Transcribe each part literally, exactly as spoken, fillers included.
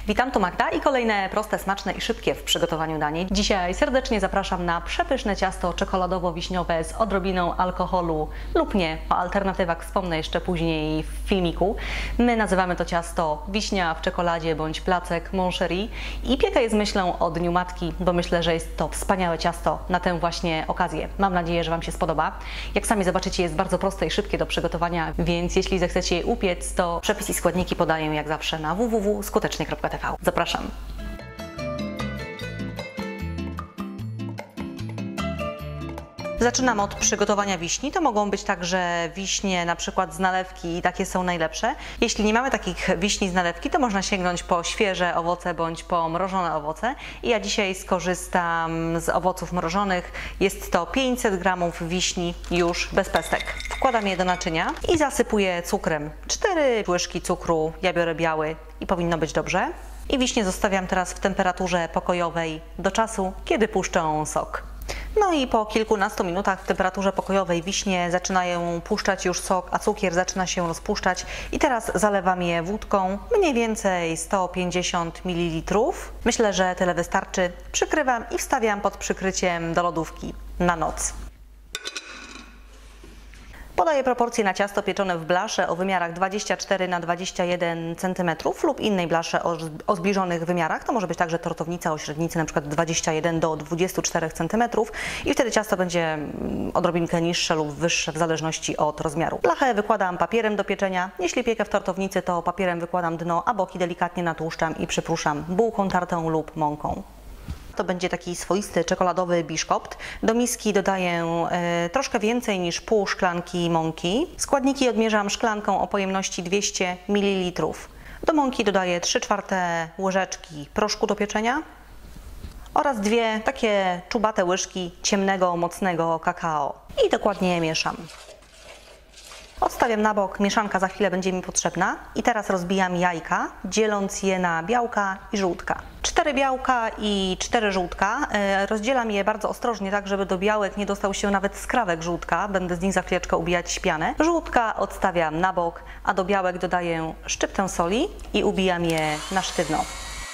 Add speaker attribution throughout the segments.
Speaker 1: Witam, tu Magda i kolejne proste, smaczne i szybkie w przygotowaniu danie. Dzisiaj serdecznie zapraszam na przepyszne ciasto czekoladowo-wiśniowe z odrobiną alkoholu lub nie. O alternatywach wspomnę jeszcze później w filmiku. My nazywamy to ciasto wiśnia w czekoladzie bądź placek Mon Chéri i piekę je z myślą o Dniu Matki, bo myślę, że jest to wspaniałe ciasto na tę właśnie okazję. Mam nadzieję, że Wam się spodoba. Jak sami zobaczycie, jest bardzo proste i szybkie do przygotowania, więc jeśli zechcecie je upiec, to przepis i składniki podaję jak zawsze na w w w kropka skutecznie kropka t v. Zapraszam. Zaczynam od przygotowania wiśni. To mogą być także wiśnie na przykład z nalewki i takie są najlepsze. Jeśli nie mamy takich wiśni z nalewki, to można sięgnąć po świeże owoce bądź po mrożone owoce. I ja dzisiaj skorzystam z owoców mrożonych. Jest to pięćset gramów wiśni już bez pestek. Wkładam je do naczynia i zasypuję cukrem. cztery łyżki cukru, ja biorę biały i powinno być dobrze. I wiśnie zostawiam teraz w temperaturze pokojowej do czasu, kiedy puszczą sok. No i po kilkunastu minutach w temperaturze pokojowej wiśnie zaczynają puszczać już sok, a cukier zaczyna się rozpuszczać. I teraz zalewam je wódką, mniej więcej sto pięćdziesiąt mililitrów. Myślę, że tyle wystarczy. Przykrywam i wstawiam pod przykryciem do lodówki na noc. Podaję proporcje na ciasto pieczone w blasze o wymiarach dwadzieścia cztery na dwadzieścia jeden centymetrów lub innej blasze o, o zbliżonych wymiarach. To może być także tortownica o średnicy na przykład dwadzieścia jeden do dwudziestu czterech centymetrów i wtedy ciasto będzie odrobinkę niższe lub wyższe w zależności od rozmiaru. Blachę wykładam papierem do pieczenia. Jeśli piekę w tortownicy, to papierem wykładam dno, a boki delikatnie natłuszczam i przypruszam bułką tartą lub mąką. To będzie taki swoisty czekoladowy biszkopt. Do miski dodaję e, troszkę więcej niż pół szklanki mąki. Składniki odmierzam szklanką o pojemności dwieście mililitrów. Do mąki dodaję trzy czwarte łyżeczki proszku do pieczenia oraz dwie takie czubate łyżki ciemnego, mocnego kakao. I dokładnie mieszam. Odstawiam na bok, mieszanka za chwilę będzie mi potrzebna. I teraz rozbijam jajka, dzieląc je na białka i żółtka. Cztery białka i cztery żółtka. Rozdzielam je bardzo ostrożnie, tak żeby do białek nie dostał się nawet skrawek żółtka. Będę z nich za chwileczkę ubijać śpianę. Żółtka odstawiam na bok, a do białek dodaję szczyptę soli i ubijam je na sztywno.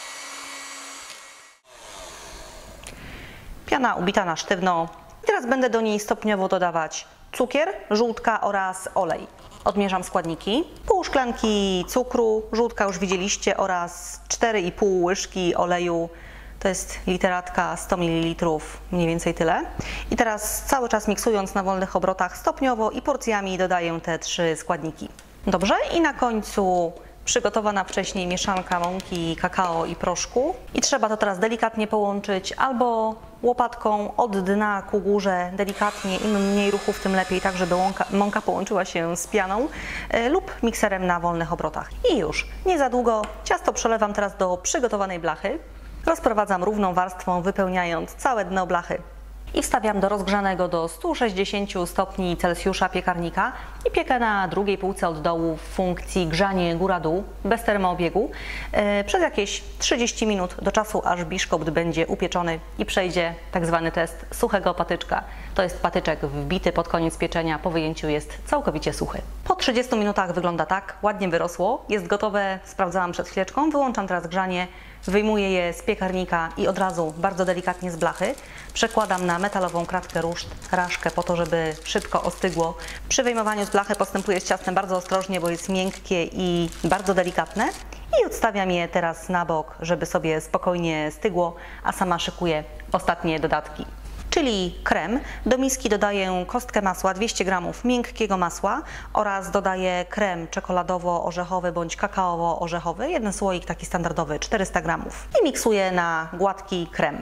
Speaker 1: Piana ubita na sztywno. I teraz będę do niej stopniowo dodawać cukier, żółtka oraz olej. Odmierzam składniki. Pół szklanki cukru, żółtka już widzieliście, oraz cztery i pół łyżki oleju. To jest literatka sto mililitrów, mniej więcej tyle. I teraz cały czas miksując na wolnych obrotach stopniowo i porcjami dodaję te trzy składniki. Dobrze, i na końcu przygotowana wcześniej mieszanka mąki, kakao i proszku. I trzeba to teraz delikatnie połączyć albo łopatką od dna ku górze, delikatnie, im mniej ruchów, tym lepiej, tak żeby mąka, mąka połączyła się z pianą, y, lub mikserem na wolnych obrotach. I już, nie za długo, ciasto przelewam teraz do przygotowanej blachy. Rozprowadzam równą warstwą, wypełniając całe dno blachy. I wstawiam do rozgrzanego do stu sześćdziesięciu stopni Celsjusza piekarnika i piekę na drugiej półce od dołu w funkcji grzanie góra-dół, bez termoobiegu, yy, przez jakieś trzydzieści minut, do czasu aż biszkopt będzie upieczony i przejdzie tak zwany test suchego patyczka. To jest patyczek wbity pod koniec pieczenia, po wyjęciu jest całkowicie suchy. Po trzydziestu minutach wygląda tak, ładnie wyrosło, jest gotowe, sprawdzałam przed chwileczką, wyłączam teraz grzanie, wyjmuję je z piekarnika i od razu bardzo delikatnie z blachy. Przekładam na metalową kratkę ruszt, raszkę po to, żeby szybko ostygło. Przy wyjmowaniu z blachy postępuję z ciastem bardzo ostrożnie, bo jest miękkie i bardzo delikatne. I odstawiam je teraz na bok, żeby sobie spokojnie stygło, a sama szykuję ostatnie dodatki. Czyli krem. Do miski dodaję kostkę masła, dwieście gramów miękkiego masła oraz dodaję krem czekoladowo-orzechowy bądź kakaowo-orzechowy, jeden słoik taki standardowy, czterysta gramów. I miksuję na gładki krem.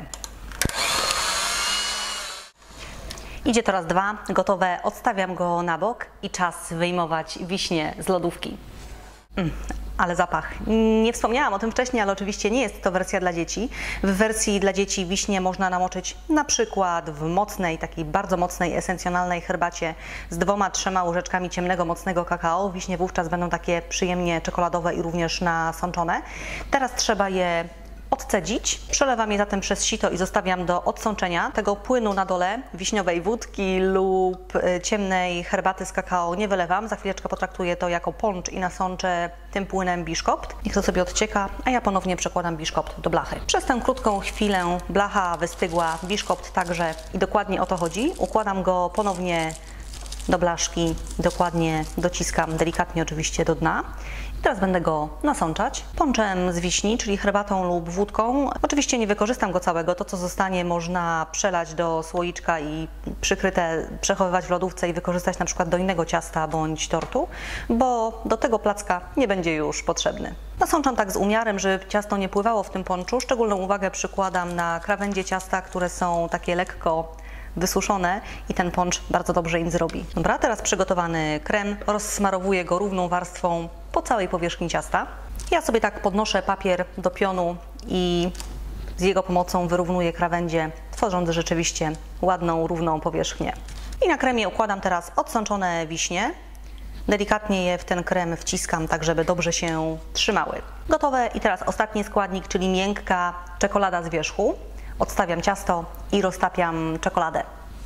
Speaker 1: Idzie to raz, dwa, gotowe, odstawiam go na bok i czas wyjmować wiśnie z lodówki. Mm. Ale zapach. Nie wspomniałam o tym wcześniej, ale oczywiście nie jest to wersja dla dzieci. W wersji dla dzieci wiśnie można namoczyć na przykład w mocnej, takiej bardzo mocnej, esencjonalnej herbacie z dwoma, trzema łyżeczkami ciemnego, mocnego kakao. Wiśnie wówczas będą takie przyjemnie czekoladowe i również nasączone. Teraz trzeba je odcedzić. Przelewam je zatem przez sito i zostawiam do odsączenia. Tego płynu na dole, wiśniowej wódki lub ciemnej herbaty z kakao nie wylewam. Za chwileczkę potraktuję to jako poncz i nasączę tym płynem biszkopt. Niech to sobie odcieka, a ja ponownie przekładam biszkopt do blachy. Przez tę krótką chwilę blacha wystygła, biszkopt także i dokładnie o to chodzi. Układam go ponownie do blaszki, dokładnie dociskam, delikatnie oczywiście do dna. I teraz będę go nasączać ponczem z wiśni, czyli herbatą lub wódką. Oczywiście nie wykorzystam go całego, to co zostanie można przelać do słoiczka i przykryte przechowywać w lodówce i wykorzystać na przykład do innego ciasta bądź tortu, bo do tego placka nie będzie już potrzebny. Nasączam tak z umiarem, żeby ciasto nie pływało w tym ponczu. Szczególną uwagę przykładam na krawędzie ciasta, które są takie lekko wysuszone i ten poncz bardzo dobrze im zrobi. Dobra, teraz przygotowany krem, rozsmarowuję go równą warstwą po całej powierzchni ciasta. Ja sobie tak podnoszę papier do pionu i z jego pomocą wyrównuję krawędzie, tworząc rzeczywiście ładną, równą powierzchnię. I na kremie układam teraz odsączone wiśnie. Delikatnie je w ten krem wciskam, tak żeby dobrze się trzymały. Gotowe i teraz ostatni składnik, czyli miękka czekolada z wierzchu. Odstawiam ciasto i roztapiam czekoladę.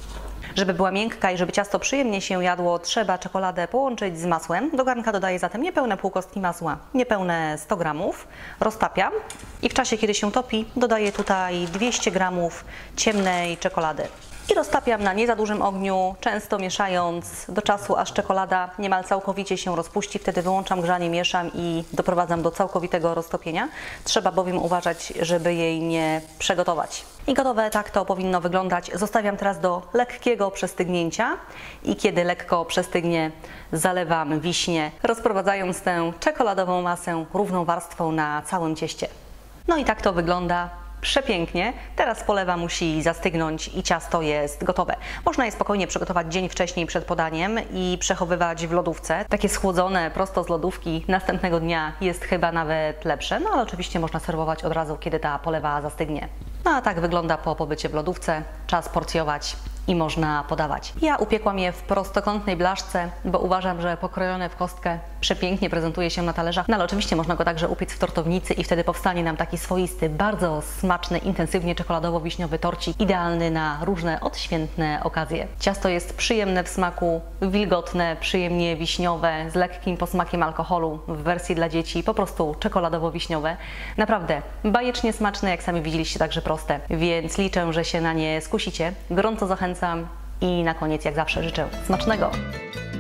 Speaker 1: Żeby była miękka i żeby ciasto przyjemnie się jadło, trzeba czekoladę połączyć z masłem. Do garnka dodaję zatem niepełne pół kostki masła, niepełne sto gramów. Roztapiam i w czasie, kiedy się topi, dodaję tutaj dwieście gramów ciemnej czekolady. I roztapiam na nie za dużym ogniu, często mieszając do czasu, aż czekolada niemal całkowicie się rozpuści. Wtedy wyłączam grzanie, mieszam i doprowadzam do całkowitego roztopienia. Trzeba bowiem uważać, żeby jej nie przegotować. I gotowe, tak to powinno wyglądać. Zostawiam teraz do lekkiego przestygnięcia i kiedy lekko przestygnie, zalewam wiśnie, rozprowadzając tę czekoladową masę równą warstwą na całym cieście. No i tak to wygląda. Przepięknie. Teraz polewa musi zastygnąć i ciasto jest gotowe. Można je spokojnie przygotować dzień wcześniej przed podaniem i przechowywać w lodówce. Takie schłodzone prosto z lodówki następnego dnia jest chyba nawet lepsze, no ale oczywiście można serwować od razu, kiedy ta polewa zastygnie. No a tak wygląda po pobycie w lodówce. Czas porcjować i można podawać. Ja upiekłam je w prostokątnej blaszce, bo uważam, że pokrojone w kostkę przepięknie prezentuje się na talerzach. No ale oczywiście można go także upiec w tortownicy i wtedy powstanie nam taki swoisty, bardzo smaczny, intensywnie czekoladowo-wiśniowy torcik, idealny na różne odświętne okazje. Ciasto jest przyjemne w smaku, wilgotne, przyjemnie wiśniowe, z lekkim posmakiem alkoholu w wersji dla dzieci, po prostu czekoladowo-wiśniowe. Naprawdę bajecznie smaczne, jak sami widzieliście, także proste, więc liczę, że się na nie skusicie. Gorąco zachęcam i na koniec, jak zawsze, życzę smacznego!